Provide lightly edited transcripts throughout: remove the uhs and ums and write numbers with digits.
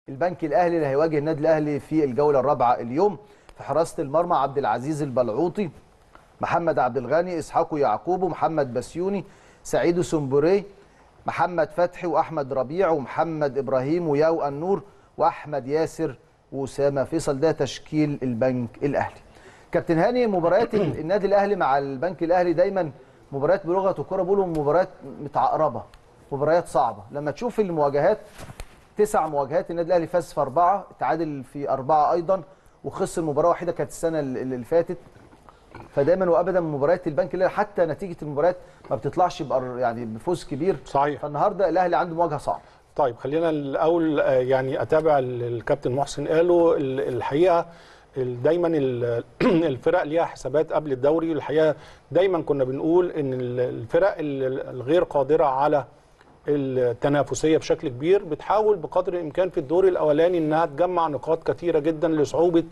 البنك الاهلي اللي هيواجه النادي الاهلي في الجوله الرابعه اليوم. في حراسه المرمى عبد العزيز البلعوطي، محمد عبد الغني، اسحاق يعقوب، محمد بسيوني، سعيد سمبوري، محمد فتحي واحمد ربيع ومحمد ابراهيم وياو النور واحمد ياسر واسامه فيصل. ده تشكيل البنك الاهلي. كابتن هاني، مباريات النادي الاهلي مع البنك الاهلي دايما مباريات بلغه الكوره بيقولوا مباريات متعقربه، مباريات صعبه. لما تشوف المواجهات 9 مواجهات النادي الاهلي فاز في 4، تعادل في 4 ايضا، وخسر مباراه واحده كانت السنه اللي فاتت. فدايما وابدا مباريات البنك الاهلي حتى نتيجه المباريات ما بتطلعش يعني بفوز كبير. صحيح. فالنهارده الاهلي عنده مواجهه صعبه. طيب خلينا الاول يعني اتابع الكابتن محسن قاله. الحقيقه دايما الفرق ليها حسابات قبل الدوري. الحقيقه دايما كنا بنقول ان الفرق الغير قادره على التنافسيه بشكل كبير بتحاول بقدر الامكان في الدور الاولاني انها تجمع نقاط كثيره جدا لصعوبه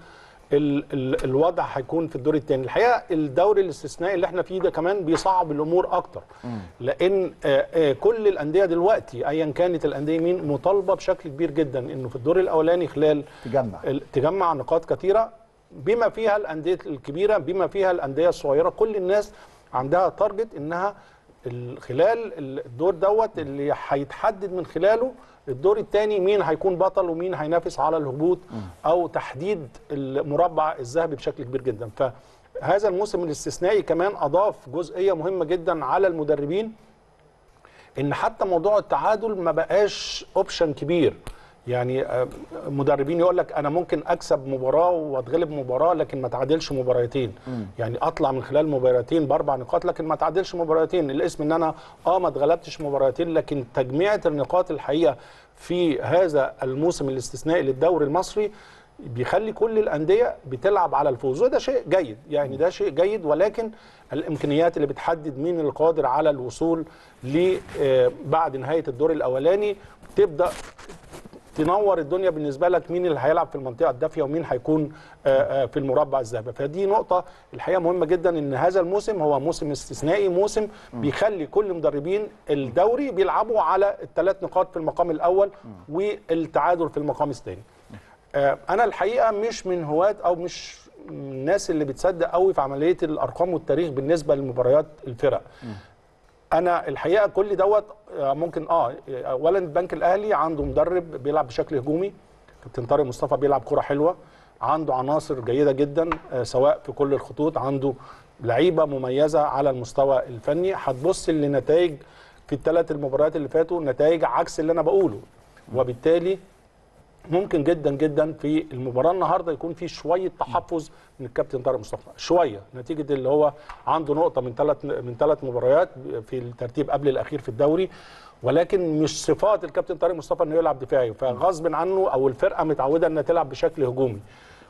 الوضع هيكون في الدور الثاني. الحقيقه الدوري الاستثنائي اللي احنا فيه ده كمان بيصعب الامور اكتر، لان كل الانديه دلوقتي ايا كانت الانديه مين مطالبه بشكل كبير جدا انه في الدور الاولاني خلال تجمع نقاط كثيره، بما فيها الانديه الكبيره بما فيها الانديه الصغيره. كل الناس عندها تارجت انها خلال الدور دوت اللي هيتحدد من خلاله الدور الثاني مين هيكون بطل ومين هينافس على الهبوط او تحديد المربع الذهبي بشكل كبير جدا. فهذا الموسم الاستثنائي كمان اضاف جزئيه مهمه جدا على المدربين، ان حتى موضوع التعادل ما بقاش اوبشن كبير. يعني مدربين يقول لك انا ممكن اكسب مباراه واتغلب مباراه لكن ما اتعادلش مباراتين. يعني اطلع من خلال مباراتين ب4 نقاط لكن ما اتعادلش مباراتين. الاسم ان انا ما اتغلبتش مباراتين، لكن تجميعة النقاط الحقيقه في هذا الموسم الاستثنائي للدوري المصري بيخلي كل الانديه بتلعب على الفوز، وده شيء جيد. يعني ده شيء جيد، ولكن الامكانيات اللي بتحدد مين القادر على الوصول بعد نهايه الدور الاولاني تبدا تنور الدنيا بالنسبه لك، مين اللي هيلعب في المنطقه الدافيه ومين هيكون في المربع الذهبي. فدي نقطه الحقيقه مهمه جدا، ان هذا الموسم هو موسم استثنائي، موسم بيخلي كل مدربين الدوري بيلعبوا على ال3 نقاط في المقام الاول والتعادل في المقام الثاني. انا الحقيقه مش من هواة او مش من الناس اللي بتصدق قوي في عمليه الارقام والتاريخ بالنسبه لمباريات الفرق. انا الحقيقه كل دوت ممكن اولا البنك الاهلي عنده مدرب بيلعب بشكل هجومي، كابتن طارق مصطفى بيلعب كره حلوه، عنده عناصر جيده جدا سواء في كل الخطوط، عنده لعيبه مميزه على المستوى الفني. هتبص لنتائج في ال3 المباريات اللي فاتوا نتائج عكس اللي انا بقوله، وبالتالي ممكن جدا جدا في المباراه النهارده يكون في شويه تحفظ من الكابتن طارق مصطفى، شويه نتيجه اللي هو عنده نقطه من ثلاث مباريات في الترتيب قبل الاخير في الدوري، ولكن مش صفات الكابتن طارق مصطفى انه يلعب دفاعي، فغصب عنه او الفرقه متعوده انها تلعب بشكل هجومي.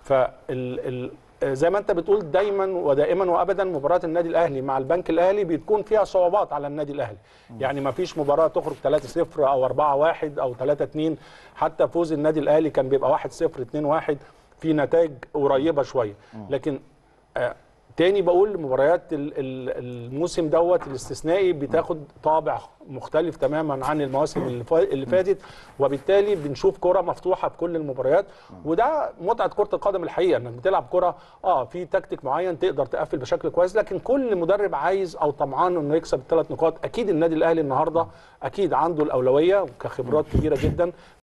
زي ما انت بتقول دايما ودائما وابدا مباراه النادي الاهلي مع البنك الاهلي بتكون فيها صعوبات على النادي الاهلي. يعني ما فيش مباراه تخرج 3-0 او 4-1 او 3-2، حتى فوز النادي الاهلي كان بيبقى 1-0 2-1 في نتائج قريبه شويه. لكن تاني بقول مباريات الموسم دوت الاستثنائي بتاخد طابع مختلف تماما عن المواسم اللي فاتت، وبالتالي بنشوف كرة مفتوحة في كل المباريات، وده متعة كرة القدم الحقيقة، انك بتلعب كرة في تكتيك معين تقدر تقفل بشكل كويس، لكن كل مدرب عايز او طمعان انه يكسب ال3 نقاط. اكيد النادي الاهلي النهارده اكيد عنده الاولوية كخبرات كبيرة جدا،